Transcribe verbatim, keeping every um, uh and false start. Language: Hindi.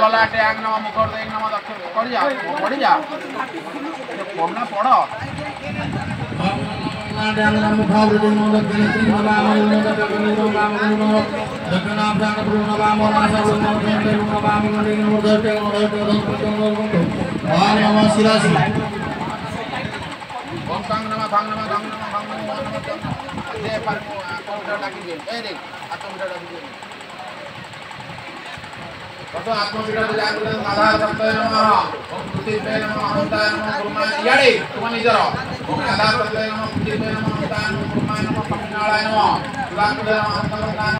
ललाटे आंग नमः मुखर देंग नमः दक्षिण पड़ जा पड़ जा पढ़ना पढ़ो आंग नमः मुखर देंग नमः दक्षिण तीन नमः नमः दक्षिण नमः नमः दक्षिण आभ्यान प्रभु नमः नमः सर्व नमः देव नमः नमः देव नमः दक्षिण नमः ओम नमः शिरासि ओम कांग नमः भांग नमः भांग नमः भांग नमः दे पर काउंटर डाकी दे ए रे आत्मविदा डाकी दे तो आत्मविदा जागृत आधार सत्य नमः ओम पृथ्वी नमः अनंताय नमः ब्रह्मा याडे तुम निजर ओम आधार सत्य नमः पृथ्वी नमः अनंताय नमः ब्रह्मा नमः पक्षिणाय नमः सुराकुल नमः